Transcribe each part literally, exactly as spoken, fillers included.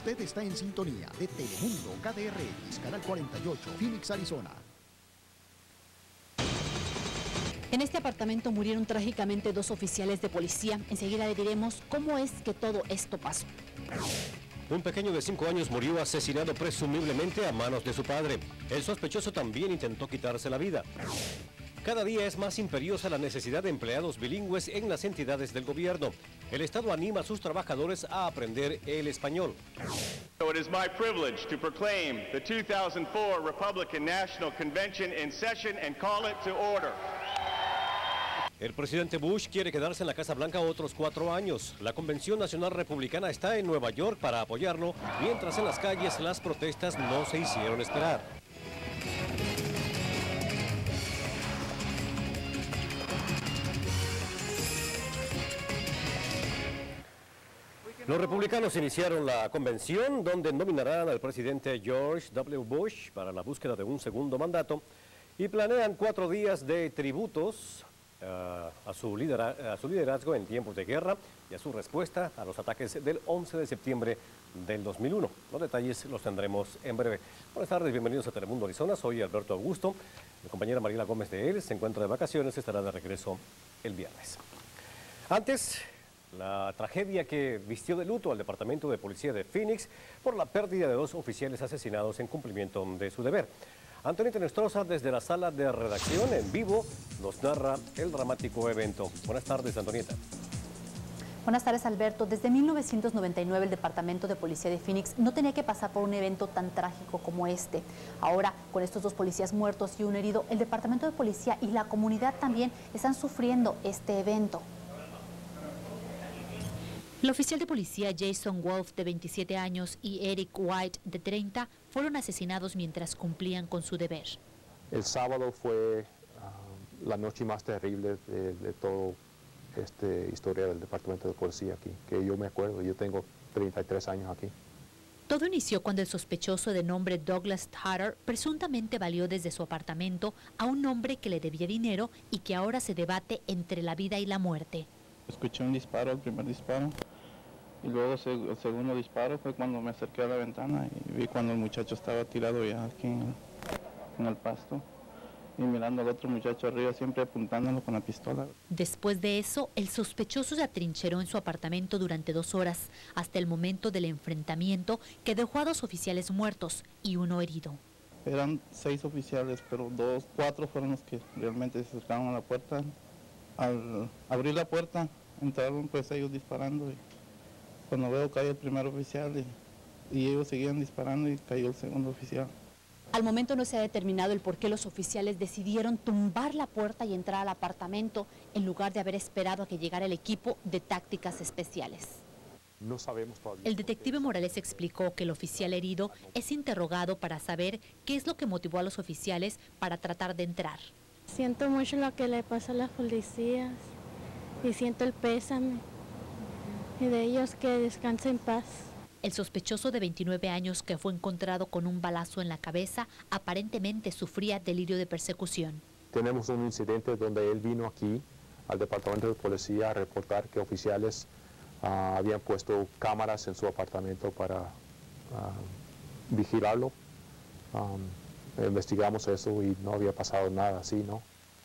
Usted está en sintonía de Telemundo K D R X, Canal cuarenta y ocho, Phoenix, Arizona. En este apartamento murieron trágicamente dos oficiales de policía. Enseguida le diremos cómo es que todo esto pasó. Un pequeño de cinco años murió asesinado presumiblemente a manos de su padre. El sospechoso también intentó quitarse la vida. Cada día es más imperiosa la necesidad de empleados bilingües en las entidades del gobierno. El Estado anima a sus trabajadores a aprender el español. So it is my privilege to proclaim the two thousand four Republican National Convention in session and call it to order. El presidente Bush quiere quedarse en la Casa Blanca otros cuatro años. La Convención Nacional Republicana está en Nueva York para apoyarlo, mientras en las calles las protestas no se hicieron esperar. Los republicanos iniciaron la convención donde nominarán al presidente George W. Bush para la búsqueda de un segundo mandato y planean cuatro días de tributos Uh, a, su lidera a su liderazgo en tiempos de guerra y a su respuesta a los ataques del once de septiembre del dos mil uno. Los detalles los tendremos en breve. Buenas tardes, bienvenidos a Telemundo Arizona. Soy Alberto Augusto. Mi compañera Mariela Gómez de él se encuentra de vacaciones, estará de regreso el viernes. Antes, la tragedia que vistió de luto al Departamento de Policía de Phoenix por la pérdida de dos oficiales asesinados en cumplimiento de su deber. Antonita Nestroza, desde la sala de redacción en vivo, nos narra el dramático evento. Buenas tardes, Antonieta. Buenas tardes, Alberto. Desde mil novecientos noventa y nueve el Departamento de Policía de Phoenix no tenía que pasar por un evento tan trágico como este. Ahora, con estos dos policías muertos y un herido, el Departamento de Policía y la comunidad también están sufriendo este evento. El oficial de policía Jason Wolf, de veintisiete años, y Eric White, de treinta, fueron asesinados mientras cumplían con su deber. El sábado fue uh, la noche más terrible de, de toda esta historia del Departamento de Policía aquí, que yo me acuerdo. Yo tengo treinta y tres años aquí. Todo inició cuando el sospechoso de nombre Douglas Tatter presuntamente valió desde su apartamento a un hombre que le debía dinero y que ahora se debate entre la vida y la muerte. Escuché un disparo, el primer disparo, y luego el segundo disparo fue cuando me acerqué a la ventana y vi cuando el muchacho estaba tirado ya aquí en el, en el pasto y mirando al otro muchacho arriba, siempre apuntándolo con la pistola. Después de eso, el sospechoso se atrincheró en su apartamento durante dos horas, hasta el momento del enfrentamiento que dejó a dos oficiales muertos y uno herido. Eran seis oficiales, pero dos, cuatro fueron los que realmente se acercaron a la puerta. Al abrir la puerta, entraron pues ellos disparando y cuando veo cae el primer oficial y, y ellos seguían disparando y cayó el segundo oficial. Al momento no se ha determinado el por qué los oficiales decidieron tumbar la puerta y entrar al apartamento en lugar de haber esperado a que llegara el equipo de tácticas especiales. No sabemos todavía. El detective Morales explicó que el oficial herido es interrogado para saber qué es lo que motivó a los oficiales para tratar de entrar. Siento mucho lo que le pasó a las policías y siento el pésame y de ellos que descansen en paz. El sospechoso de veintinueve años que fue encontrado con un balazo en la cabeza aparentemente sufría delirio de persecución. Tenemos un incidente donde él vino aquí al Departamento de Policía a reportar que oficiales uh, habían puesto cámaras en su apartamento para uh, vigilarlo. Um, Investigamos eso y no había pasado nada así, ¿no?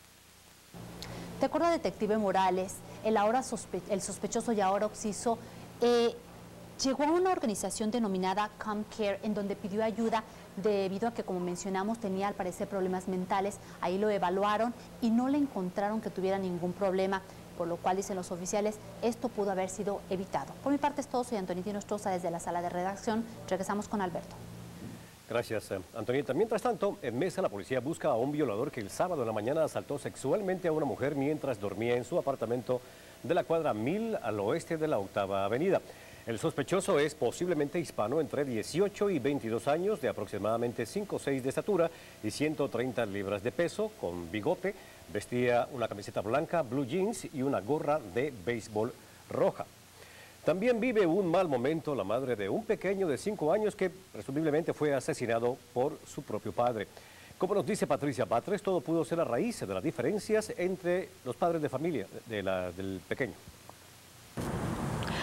De acuerdo al detective Morales, el, ahora sospe el sospechoso y ahora occiso eh, llegó a una organización denominada ComCare en donde pidió ayuda debido a que, como mencionamos, tenía al parecer problemas mentales. Ahí lo evaluaron y no le encontraron que tuviera ningún problema, por lo cual, dicen los oficiales, esto pudo haber sido evitado. Por mi parte es todo, soy Antonita Nostroza desde la sala de redacción. Regresamos con Alberto. Gracias, Antonieta. Mientras tanto, en Mesa la policía busca a un violador que el sábado en la mañana asaltó sexualmente a una mujer mientras dormía en su apartamento de la cuadra mil al oeste de la Octava Avenida. El sospechoso es posiblemente hispano entre dieciocho y veintidós años, de aproximadamente cinco seis de estatura y ciento treinta libras de peso, con bigote, vestía una camiseta blanca, blue jeans y una gorra de béisbol roja. También vive un mal momento la madre de un pequeño de cinco años que presumiblemente fue asesinado por su propio padre. Como nos dice Patricia Batres, todo pudo ser a raíz de las diferencias entre los padres de familia de la, del pequeño.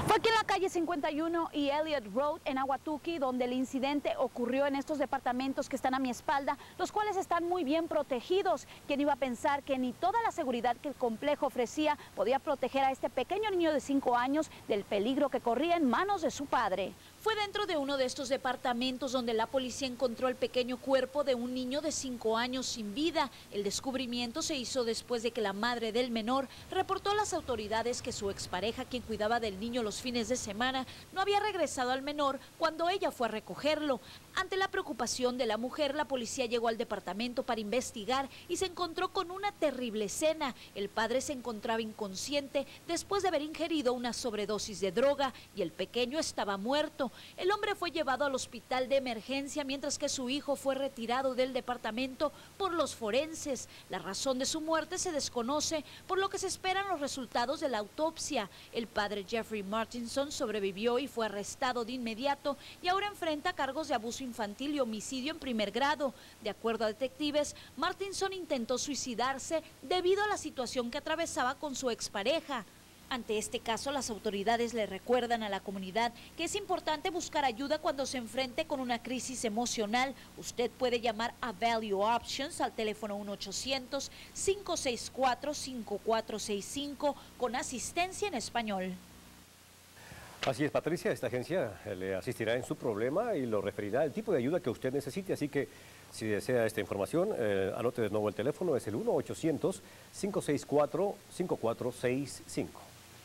Fue aquí en la calle cincuenta y uno y Elliott Road en Ahwatukee donde el incidente ocurrió en estos departamentos que están a mi espalda, los cuales están muy bien protegidos. ¿Quién iba a pensar que ni toda la seguridad que el complejo ofrecía podía proteger a este pequeño niño de cinco años del peligro que corría en manos de su padre? Fue dentro de uno de estos departamentos donde la policía encontró el pequeño cuerpo de un niño de cinco años sin vida. El descubrimiento se hizo después de que la madre del menor reportó a las autoridades que su expareja, quien cuidaba del niño los fines de semana, no había regresado al menor cuando ella fue a recogerlo. Ante la preocupación de la mujer, la policía llegó al departamento para investigar y se encontró con una terrible escena. El padre se encontraba inconsciente después de haber ingerido una sobredosis de droga y el pequeño estaba muerto. El hombre fue llevado al hospital de emergencia mientras que su hijo fue retirado del departamento por los forenses. La razón de su muerte se desconoce, por lo que se esperan los resultados de la autopsia. El padre Jeffrey Martinson sobrevivió y fue arrestado de inmediato y ahora enfrenta cargos de abuso infantil y homicidio en primer grado. De acuerdo a detectives, Martinson intentó suicidarse debido a la situación que atravesaba con su expareja. Ante este caso, las autoridades le recuerdan a la comunidad que es importante buscar ayuda cuando se enfrente con una crisis emocional. Usted puede llamar a Value Options al teléfono uno ochocientos, cinco seis cuatro, cinco cuatro seis cinco con asistencia en español. Así es, Patricia, esta agencia le asistirá en su problema y lo referirá al tipo de ayuda que usted necesite, así que si desea esta información, eh, anote de nuevo el teléfono, es el uno ochocientos, cinco seis cuatro, cinco cuatro seis cinco.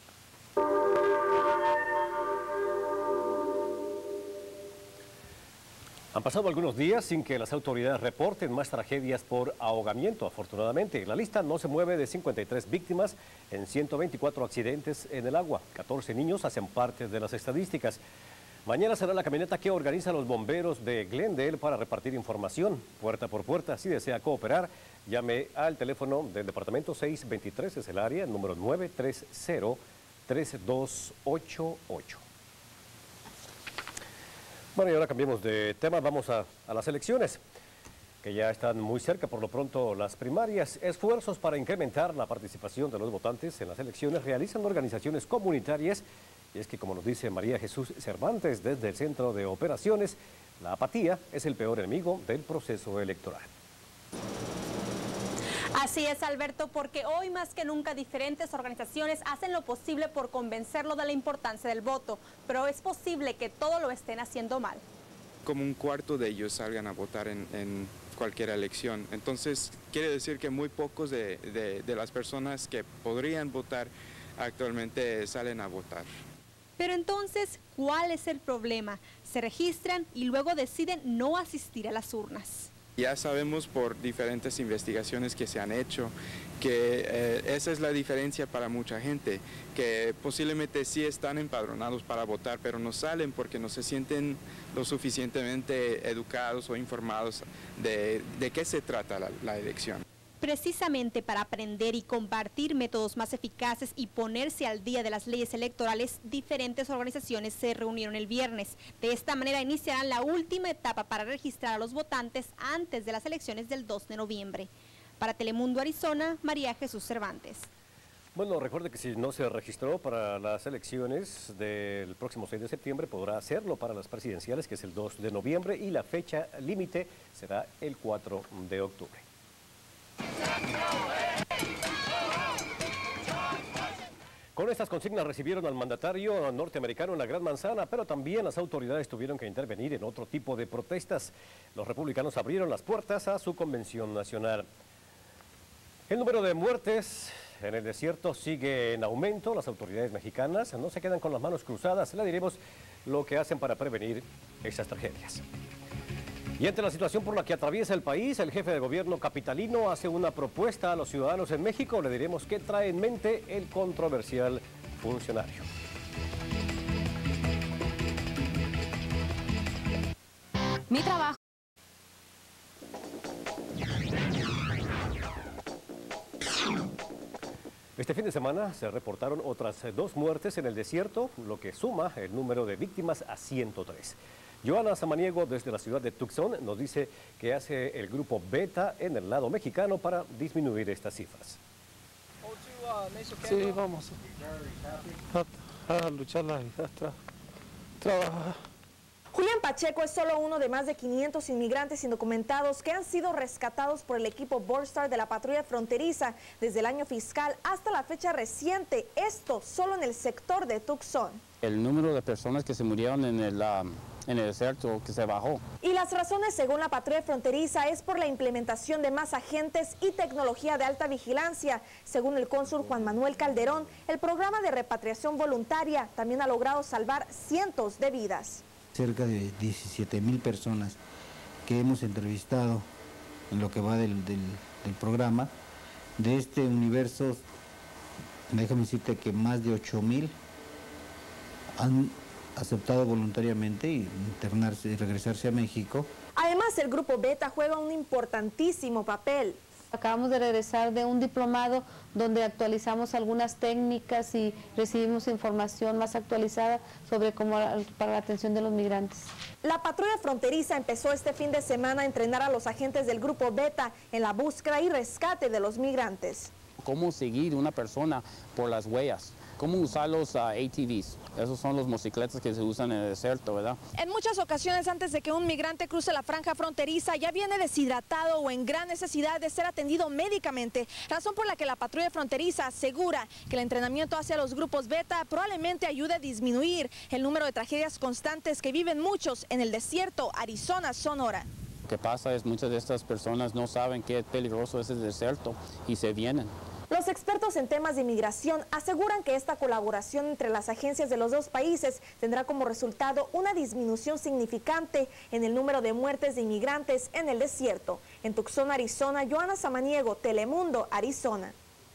Han pasado algunos días sin que las autoridades reporten más tragedias por ahogamiento. Afortunadamente, la lista no se mueve de cincuenta y tres víctimas en ciento veinticuatro accidentes en el agua. catorce niños hacen parte de las estadísticas. Mañana será la camioneta que organizan los bomberos de Glendale para repartir información puerta por puerta. Si desea cooperar, llame al teléfono del departamento seiscientos veintitrés, es el área, número nueve tres cero, tres dos ocho ocho. Bueno, y ahora cambiemos de tema, vamos a, a las elecciones, que ya están muy cerca, por lo pronto las primarias. Esfuerzos para incrementar la participación de los votantes en las elecciones realizan organizaciones comunitarias, y es que, como nos dice María Jesús Cervantes desde el Centro de Operaciones, la apatía es el peor enemigo del proceso electoral. Así es, Alberto, porque hoy más que nunca diferentes organizaciones hacen lo posible por convencerlo de la importancia del voto, pero es posible que todo lo estén haciendo mal. Como un cuarto de ellos salgan a votar en, en cualquier elección. Entonces, quiere decir que muy pocos de, de, de las personas que podrían votar actualmente salen a votar. Pero entonces, ¿cuál es el problema? Se registran y luego deciden no asistir a las urnas. Ya sabemos por diferentes investigaciones que se han hecho que eh, esa es la diferencia para mucha gente, que posiblemente sí están empadronados para votar, pero no salen porque no se sienten lo suficientemente educados o informados de, de qué se trata la, la elección. Precisamente para aprender y compartir métodos más eficaces y ponerse al día de las leyes electorales, diferentes organizaciones se reunieron el viernes. De esta manera iniciarán la última etapa para registrar a los votantes antes de las elecciones del dos de noviembre. Para Telemundo Arizona, María Jesús Cervantes. Bueno, recuerde que si no se registró para las elecciones del próximo seis de septiembre, podrá hacerlo para las presidenciales, que es el dos de noviembre, y la fecha límite será el cuatro de octubre. Con estas consignas recibieron al mandatario norteamericano en la Gran Manzana, pero también las autoridades tuvieron que intervenir en otro tipo de protestas. Los republicanos abrieron las puertas a su convención nacional. El número de muertes en el desierto sigue en aumento. Las autoridades mexicanas no se quedan con las manos cruzadas. Le diremos lo que hacen para prevenir estas tragedias. Y ante la situación por la que atraviesa el país, el jefe de gobierno capitalino hace una propuesta a los ciudadanos en México. Le diremos qué trae en mente el controversial funcionario. Mi trabajo. Este fin de semana se reportaron otras dos muertes en el desierto, lo que suma el número de víctimas a ciento tres. Joana Samaniego, desde la ciudad de Tucson, nos dice que hace el grupo Beta en el lado mexicano para disminuir estas cifras. Sí, vamos. a lucharla y hasta trabajar. Julián Pacheco es solo uno de más de quinientos inmigrantes indocumentados que han sido rescatados por el equipo Borstar de la patrulla fronteriza desde el año fiscal hasta la fecha reciente, esto solo en el sector de Tucson. El número de personas que se murieron en el, um, en el desierto que se bajó. Y las razones, según la patrulla fronteriza, es por la implementación de más agentes y tecnología de alta vigilancia. Según el cónsul Juan Manuel Calderón, el programa de repatriación voluntaria también ha logrado salvar cientos de vidas. Cerca de diecisiete mil personas que hemos entrevistado en lo que va del, del, del programa. De este universo, déjame decirte que más de ocho mil han aceptado voluntariamente internarse y regresarse a México. Además, el Grupo Beta juega un importantísimo papel. Acabamos de regresar de un diplomado donde actualizamos algunas técnicas y recibimos información más actualizada sobre cómo para la atención de los migrantes. La patrulla fronteriza empezó este fin de semana a entrenar a los agentes del Grupo Beta en la búsqueda y rescate de los migrantes. Cómo seguir una persona por las huellas, cómo usar los uh, A T Vs. Esos son los motocicletas que se usan en el desierto, ¿verdad? En muchas ocasiones, antes de que un migrante cruce la franja fronteriza, ya viene deshidratado o en gran necesidad de ser atendido médicamente, razón por la que la patrulla fronteriza asegura que el entrenamiento hacia los grupos Beta probablemente ayude a disminuir el número de tragedias constantes que viven muchos en el desierto Arizona-Sonora. Lo que pasa es muchas de estas personas no saben qué peligroso es el desierto y se vienen. Los expertos en temas de inmigración aseguran que esta colaboración entre las agencias de los dos países tendrá como resultado una disminución significante en el número de muertes de inmigrantes en el desierto. En Tucson, Arizona, Joana Samaniego, Telemundo, Arizona.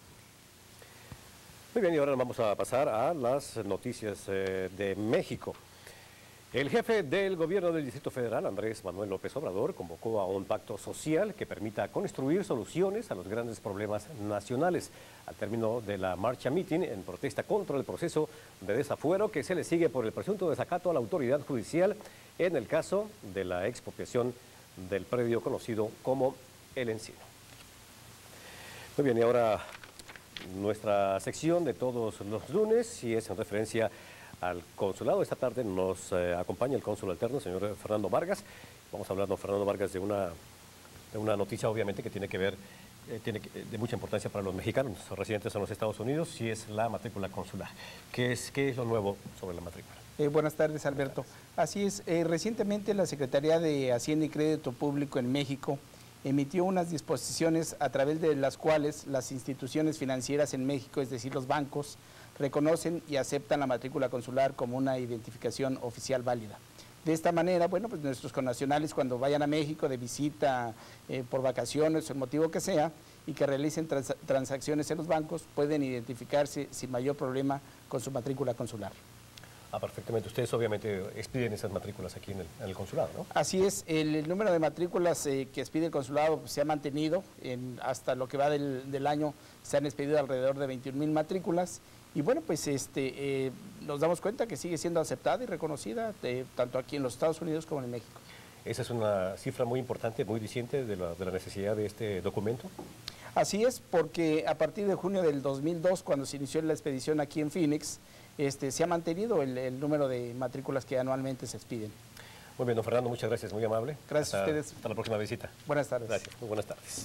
Muy bien, y ahora vamos a pasar a las noticias eh, de México. El jefe del gobierno del Distrito Federal, Andrés Manuel López Obrador, convocó a un pacto social que permita construir soluciones a los grandes problemas nacionales. Al término de la marcha mitin en protesta contra el proceso de desafuero que se le sigue por el presunto desacato a la autoridad judicial en el caso de la expropiación del predio conocido como El Encino. Muy bien, y ahora nuestra sección de todos los lunes, y es en referencia al consulado. Esta tarde nos eh, acompaña el cónsul alterno, señor Fernando Vargas. Vamos a hablar, don Fernando Vargas, de una, de una noticia obviamente que tiene que ver, eh, tiene que, de mucha importancia para los mexicanos residentes en los Estados Unidos, y es la matrícula consular. ¿Qué es, qué es lo nuevo sobre la matrícula? Eh, buenas tardes, Alberto. Así es, eh, recientemente la Secretaría de Hacienda y Crédito Público en México emitió unas disposiciones a través de las cuales las instituciones financieras en México, es decir, los bancos, reconocen y aceptan la matrícula consular como una identificación oficial válida. De esta manera, bueno, pues nuestros connacionales cuando vayan a México de visita eh, por vacaciones o el motivo que sea, y que realicen trans transacciones en los bancos, pueden identificarse sin mayor problema con su matrícula consular. Ah, perfectamente. Ustedes obviamente expiden esas matrículas aquí en el, en el consulado, ¿no? Así es, el, el número de matrículas eh, que expide el consulado pues, se ha mantenido, en, hasta lo que va del, del año se han expedido alrededor de veintiún mil matrículas, y bueno, pues este, eh, nos damos cuenta que sigue siendo aceptada y reconocida eh, tanto aquí en los Estados Unidos como en México. Esa es una cifra muy importante, muy diciente de la, de la necesidad de este documento. Así es, porque a partir de junio del dos mil dos, cuando se inició la expedición aquí en Phoenix, este, se ha mantenido el, el número de matrículas que anualmente se expiden. Muy bien, don Fernando, muchas gracias, muy amable. Gracias hasta, a ustedes. Hasta la próxima visita. Buenas tardes. Gracias, muy buenas tardes.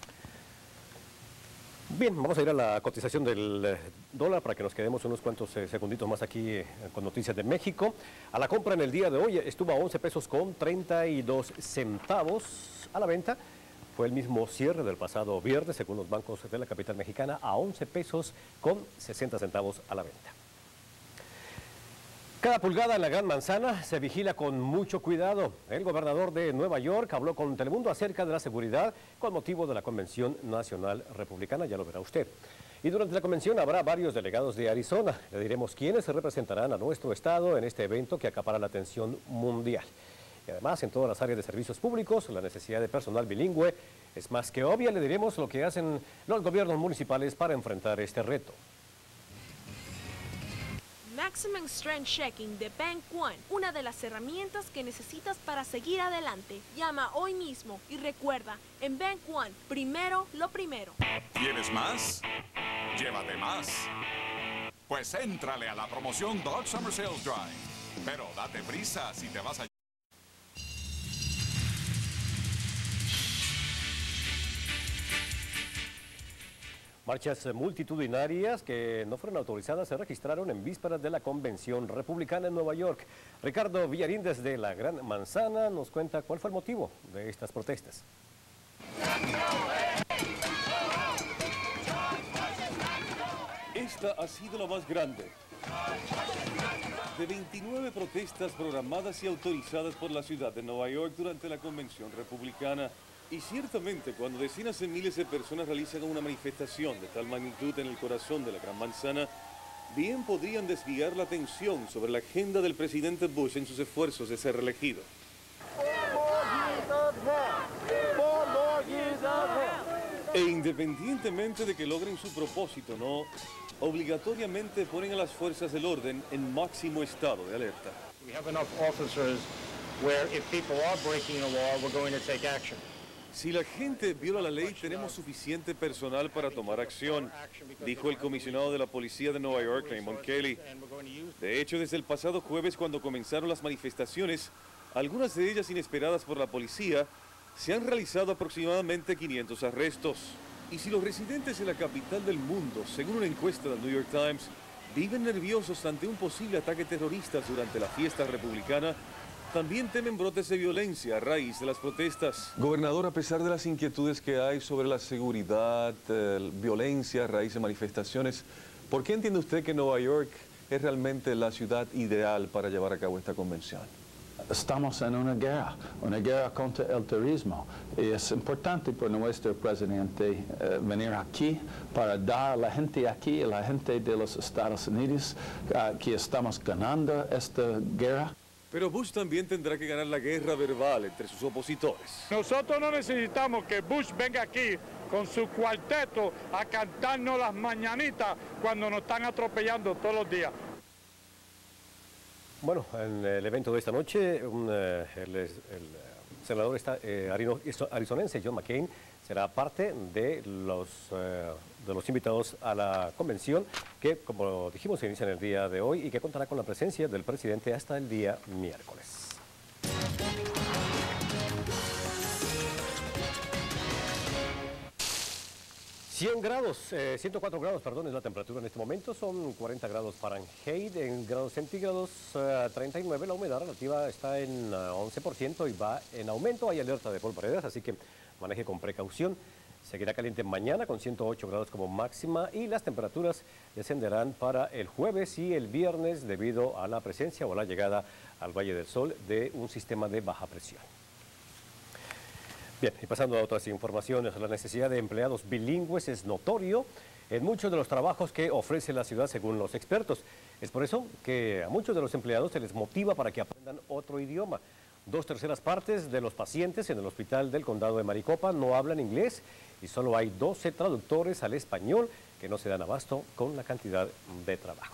Bien, vamos a ir a la cotización del dólar para que nos quedemos unos cuantos eh, segunditos más aquí eh, con noticias de México. A la compra en el día de hoy estuvo a once pesos con treinta y dos centavos. A la venta fue el mismo cierre del pasado viernes, según los bancos de la capital mexicana, a once pesos con sesenta centavos a la venta. Cada pulgada en la Gran Manzana se vigila con mucho cuidado. El gobernador de Nueva York habló con Telemundo acerca de la seguridad con motivo de la Convención Nacional Republicana, ya lo verá usted. Y durante la convención habrá varios delegados de Arizona. Le diremos quiénes se representarán a nuestro estado en este evento que acapara la atención mundial. Y además, en todas las áreas de servicios públicos, la necesidad de personal bilingüe es más que obvia. Le diremos lo que hacen los gobiernos municipales para enfrentar este reto. Maximum Strength Checking de Bank One, una de las herramientas que necesitas para seguir adelante. Llama hoy mismo y recuerda, en Bank One, primero lo primero. ¿Quieres más? Llévate más. Pues éntrale a la promoción Dodge Summer Sales Drive. Pero date prisa si te vas a... Marchas multitudinarias que no fueron autorizadas se registraron en vísperas de la Convención Republicana en Nueva York. Ricardo Villarín desde la Gran Manzana nos cuenta cuál fue el motivo de estas protestas. Esta ha sido la más grande de veintinueve protestas programadas y autorizadas por la ciudad de Nueva York durante la Convención Republicana. Y ciertamente, cuando decenas de miles de personas realizan una manifestación de tal magnitud en el corazón de la Gran Manzana, bien podrían desviar la atención sobre la agenda del presidente Bush en sus esfuerzos de ser reelegido. E independientemente de que logren su propósito o no, obligatoriamente ponen a las fuerzas del orden en máximo estado de alerta. We have enough officers where if people are breaking the law, we're going to take action. Si la gente viola la ley, tenemos suficiente personal para tomar acción, dijo el comisionado de la policía de Nueva York, Raymond Kelly. De hecho, desde el pasado jueves, cuando comenzaron las manifestaciones, algunas de ellas inesperadas por la policía, se han realizado aproximadamente quinientos arrestos. Y si los residentes de la capital del mundo, según una encuesta del New York Times, viven nerviosos ante un posible ataque terrorista durante la fiesta republicana, también temen brotes de violencia a raíz de las protestas. Gobernador, a pesar de las inquietudes que hay sobre la seguridad, eh, violencia a raíz de manifestaciones, ¿por qué entiende usted que Nueva York es realmente la ciudad ideal para llevar a cabo esta convención? Estamos en una guerra, una guerra contra el terrorismo. Y es importante para nuestro presidente eh, venir aquí para dar a la gente aquí, a la gente de los Estados Unidos, uh, que estamos ganando esta guerra. Pero Bush también tendrá que ganar la guerra verbal entre sus opositores. Nosotros no necesitamos que Bush venga aquí con su cuarteto a cantarnos las mañanitas cuando nos están atropellando todos los días. Bueno, en el evento de esta noche, un, eh, el, el senador está, eh, arizonense John McCain será parte de los, eh, de los invitados a la convención que, como dijimos, se inicia en el día de hoy y que contará con la presencia del presidente hasta el día miércoles. cien grados, eh, ciento cuatro grados, perdón, es la temperatura en este momento, son cuarenta grados Fahrenheit, en grados centígrados eh, treinta y nueve, la humedad relativa está en uh, once por ciento y va en aumento, hay alerta de polvaredas, así que maneje con precaución. Seguirá caliente mañana con ciento ocho grados como máxima y las temperaturas descenderán para el jueves y el viernes debido a la presencia o a la llegada al Valle del Sol de un sistema de baja presión. Bien, y pasando a otras informaciones, la necesidad de empleados bilingües es notorio en muchos de los trabajos que ofrece la ciudad según los expertos. Es por eso que a muchos de los empleados se les motiva para que aprendan otro idioma. Dos terceras partes de los pacientes en el hospital del condado de Maricopa no hablan inglés y solo hay doce traductores al español que no se dan abasto con la cantidad de trabajo.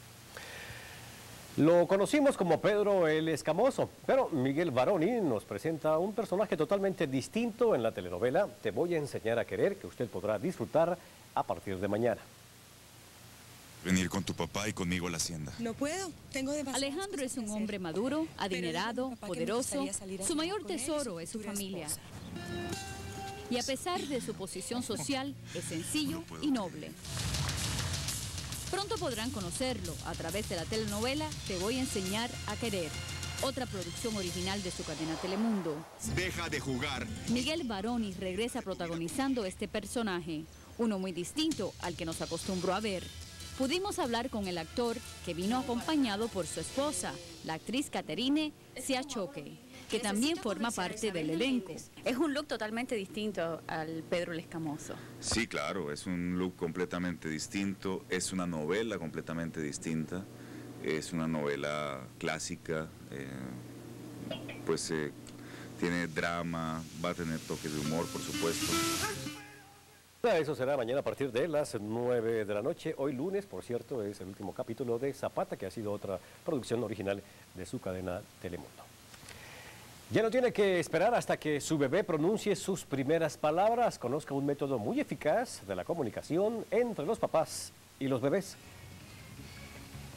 Lo conocimos como Pedro el Escamoso, pero Miguel Varoni nos presenta un personaje totalmente distinto en la telenovela Te voy a enseñar a querer, que usted podrá disfrutar a partir de mañana. Venir con tu papá y conmigo a la hacienda. No puedo, tengo demasiado. Alejandro es un hombre maduro, adinerado, poderoso. Su mayor tesoro es su familia. Y a pesar de su posición social, es sencillo y noble. Pronto podrán conocerlo a través de la telenovela Te voy a enseñar a querer, otra producción original de su cadena Telemundo. Deja de jugar. Miguel Varoni regresa protagonizando este personaje, uno muy distinto al que nos acostumbró a ver. Pudimos hablar con el actor que vino acompañado por su esposa, la actriz Caterine Siachoque, que también forma parte del elenco. Es un look totalmente distinto al Pedro el Escamoso. Sí, claro, es un look completamente distinto, es una novela completamente distinta, es una novela clásica, eh, pues eh, tiene drama, va a tener toques de humor, por supuesto. Eso será mañana a partir de las nueve de la noche. Hoy lunes, por cierto, es el último capítulo de Zapata, que ha sido otra producción original de su cadena Telemundo. Ya no tiene que esperar hasta que su bebé pronuncie sus primeras palabras. Conozca un método muy eficaz de la comunicación entre los papás y los bebés.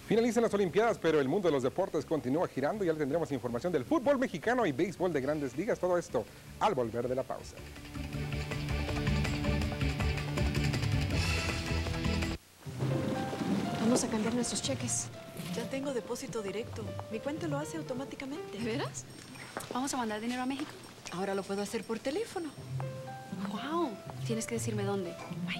Finalizan las Olimpiadas, pero el mundo de los deportes continúa girando y ya tendremos información del fútbol mexicano y béisbol de grandes ligas. Todo esto al volver de la pausa. Vamos a cambiar nuestros cheques. Ya tengo depósito directo. Mi cuenta lo hace automáticamente. ¿De veras? ¿Vamos a mandar dinero a México? Ahora lo puedo hacer por teléfono. ¡Wow! Tienes que decirme dónde. Bye.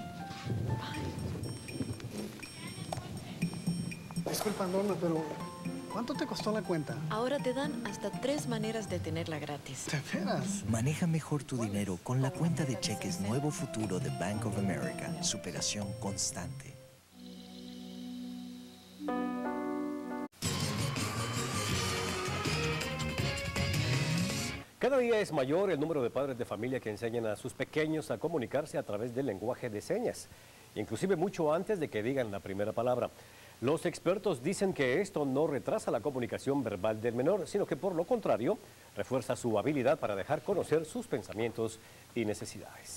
Disculpa, Norma, pero ¿cuánto te costó la cuenta? Ahora te dan hasta tres maneras de tenerla gratis. ¿De veras? Maneja mejor tu dinero con la cuenta de cheques Nuevo Futuro de Bank of America. Superación constante. Cada día es mayor el número de padres de familia que enseñan a sus pequeños a comunicarse a través del lenguaje de señas, inclusive mucho antes de que digan la primera palabra. Los expertos dicen que esto no retrasa la comunicación verbal del menor, sino que por lo contrario, refuerza su habilidad para dejar conocer sus pensamientos y necesidades.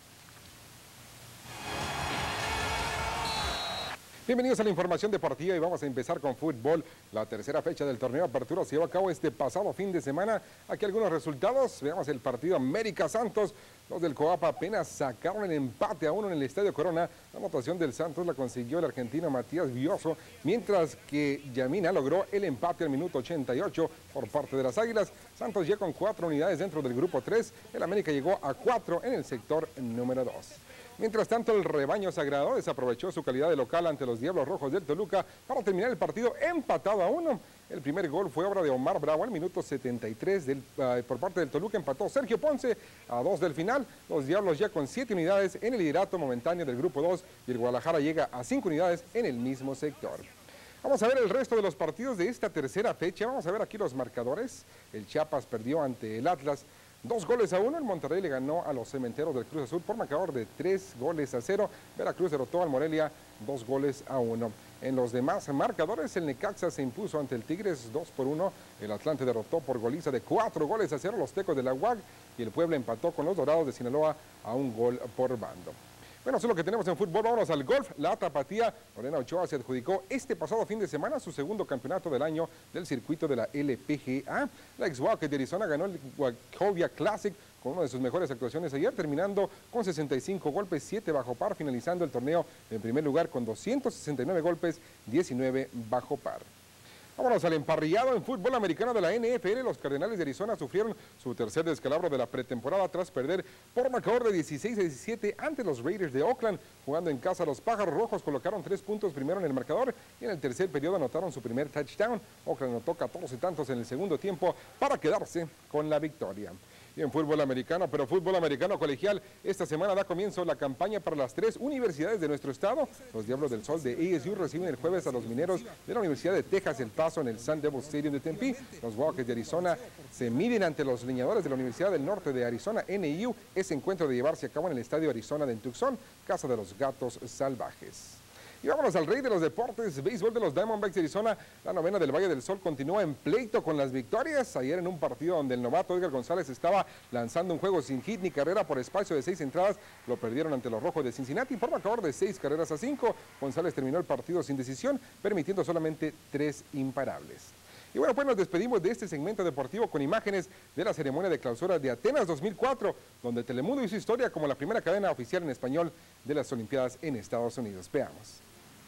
Bienvenidos a la información deportiva y vamos a empezar con fútbol. La tercera fecha del torneo Apertura se llevó a cabo este pasado fin de semana. Aquí algunos resultados. Veamos el partido América Santos. Los del Coapa apenas sacaron el empate a uno en el Estadio Corona. La anotación del Santos la consiguió el argentino Matías Bioso, mientras que Yamina logró el empate al minuto ochenta y ocho por parte de las Águilas. Santos ya con cuatro unidades dentro del grupo tres. El América llegó a cuatro en el sector número dos. Mientras tanto, el rebaño sagrado desaprovechó su calidad de local ante los Diablos Rojos del Toluca para terminar el partido empatado a uno. El primer gol fue obra de Omar Bravo al minuto setenta y tres del, uh, por parte del Toluca. Empató Sergio Ponce a dos del final. Los Diablos ya con siete unidades en el liderato momentáneo del grupo dos y el Guadalajara llega a cinco unidades en el mismo sector. Vamos a ver el resto de los partidos de esta tercera fecha. Vamos a ver aquí los marcadores. El Chiapas perdió ante el Atlas dos goles a uno. El Monterrey le ganó a los Cementeros del Cruz Azul por marcador de tres goles a cero. Veracruz derrotó al Morelia dos goles a uno. En los demás marcadores, el Necaxa se impuso ante el Tigres dos por uno. El Atlante derrotó por goliza de cuatro goles a cero los Tecos de la U A C y el Puebla empató con los Dorados de Sinaloa a un gol por bando. Bueno, eso es lo que tenemos en fútbol. Vámonos al golf. La Tapatía, Lorena Ochoa se adjudicó este pasado fin de semana su segundo campeonato del año del circuito de la L P G A. La ex Wildcat de Arizona ganó el Wachovia Classic con una de sus mejores actuaciones ayer, terminando con sesenta y cinco golpes, siete bajo par, finalizando el torneo en primer lugar con doscientos sesenta y nueve golpes, diecinueve bajo par. Vámonos al emparrillado en fútbol americano de la N F L. Los Cardenales de Arizona sufrieron su tercer descalabro de la pretemporada tras perder por marcador de dieciséis a diecisiete ante los Raiders de Oakland. Jugando en casa, los Pájaros Rojos colocaron tres puntos primero en el marcador y en el tercer periodo anotaron su primer touchdown. Oakland anotó catorce tantos en el segundo tiempo para quedarse con la victoria. Y en fútbol americano, pero fútbol americano colegial, esta semana da comienzo la campaña para las tres universidades de nuestro estado. Los Diablos del Sol de A S U reciben el jueves a los Mineros de la Universidad de Texas El Paso en el Sun Devil Stadium de Tempe. Los Wildcats de Arizona se miden ante los Leñadores de la Universidad del Norte de Arizona, N I U. Ese encuentro de llevarse a cabo en el Estadio Arizona de Tucson, casa de los Gatos Salvajes. Y vámonos al rey de los deportes, béisbol de los Diamondbacks de Arizona. La novena del Valle del Sol continúa en pleito con las victorias. Ayer en un partido donde el novato Edgar González estaba lanzando un juego sin hit ni carrera por espacio de seis entradas, lo perdieron ante los Rojos de Cincinnati por marcador de seis carreras a cinco. González terminó el partido sin decisión, permitiendo solamente tres imparables. Y bueno, pues nos despedimos de este segmento deportivo con imágenes de la ceremonia de clausura de Atenas dos mil cuatro, donde Telemundo hizo historia como la primera cadena oficial en español de las Olimpiadas en Estados Unidos. Veamos.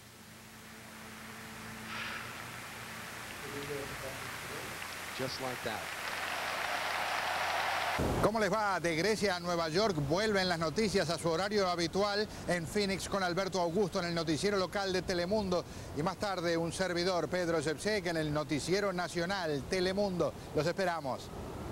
Just like that. ¿Cómo les va? De Grecia a Nueva York vuelven las noticias a su horario habitual en Phoenix con Alberto Augusto en el noticiero local de Telemundo y más tarde un servidor, Pedro Zepsek, en el noticiero nacional Telemundo. Los esperamos.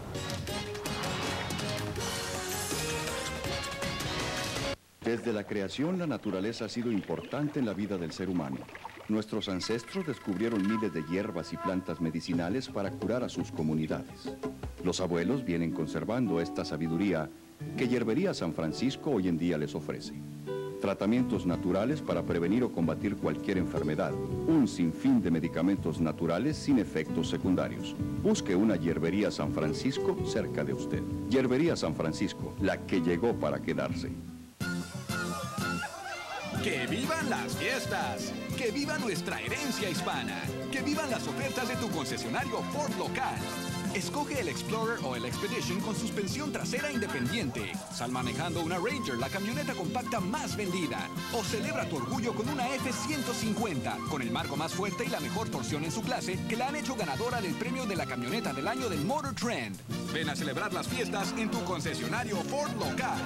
Desde la creación, la naturaleza ha sido importante en la vida del ser humano. Nuestros ancestros descubrieron miles de hierbas y plantas medicinales para curar a sus comunidades. Los abuelos vienen conservando esta sabiduría que Hierbería San Francisco hoy en día les ofrece. Tratamientos naturales para prevenir o combatir cualquier enfermedad. Un sinfín de medicamentos naturales sin efectos secundarios. Busque una Hierbería San Francisco cerca de usted. Hierbería San Francisco, la que llegó para quedarse. ¡Que vivan las fiestas! ¡Que viva nuestra herencia hispana! ¡Que vivan las ofertas de tu concesionario Ford local! Escoge el Explorer o el Expedition con suspensión trasera independiente. Sal manejando una Ranger, la camioneta compacta más vendida. O celebra tu orgullo con una F ciento cincuenta, con el marco más fuerte y la mejor torsión en su clase, que la han hecho ganadora del premio de la camioneta del año del Motor Trend. Ven a celebrar las fiestas en tu concesionario Ford local.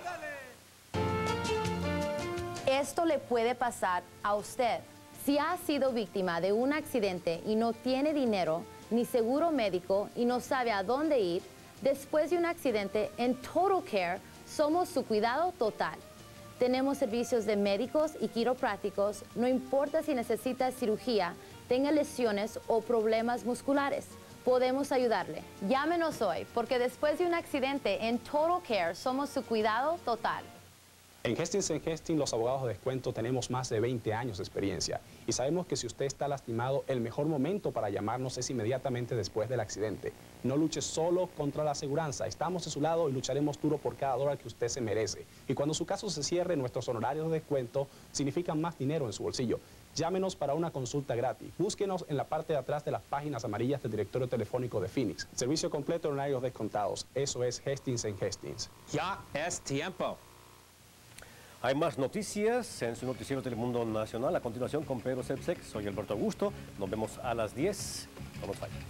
Esto le puede pasar a usted. Si ha sido víctima de un accidente y no tiene dinero ni seguro médico y no sabe a dónde ir, después de un accidente, en Total Care somos su cuidado total. Tenemos servicios de médicos y quiroprácticos, no importa si necesita cirugía, tenga lesiones o problemas musculares. Podemos ayudarle. Llámenos hoy, porque después de un accidente, en Total Care somos su cuidado total. En Hastings and Hastings, los abogados de descuento tenemos más de veinte años de experiencia y sabemos que si usted está lastimado, el mejor momento para llamarnos es inmediatamente después del accidente. No luche solo contra la aseguranza, estamos de su lado y lucharemos duro por cada dólar que usted se merece. Y cuando su caso se cierre, nuestros honorarios de descuento significan más dinero en su bolsillo. Llámenos para una consulta gratis. Búsquenos en la parte de atrás de las páginas amarillas del directorio telefónico de Phoenix. Servicio completo en horarios descontados. Eso es Hastings and Hastings. Ya es tiempo. Hay más noticias en su noticiero Telemundo Nacional. A continuación con Pedro Sepsek. Soy Alberto Augusto. Nos vemos a las diez. No nos fallen.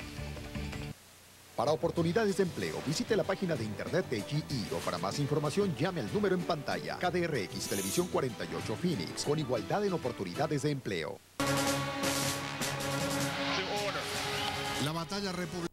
Para oportunidades de empleo, visite la página de internet de G E o para más información llame al número en pantalla. K D R X Televisión cuarenta y ocho Phoenix, con igualdad en oportunidades de empleo. La batalla republicana.